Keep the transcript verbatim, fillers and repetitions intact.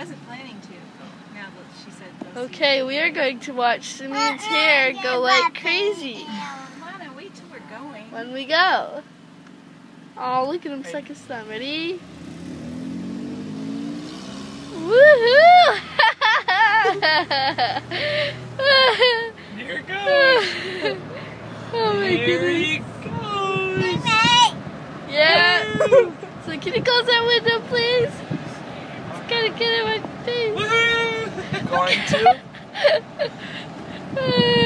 wasn't planning to. Now that she said go Okay, we are going to watch Simeon's hair go like crazy. Come on, and wait till we're going. When we go. Oh, look at him suck his thumb. Ready? Woohoo! Here it goes. Oh my Here goodness. he goes. Yeah. So can you close that window, please? It's gonna get in my face. Woohoo! Going to?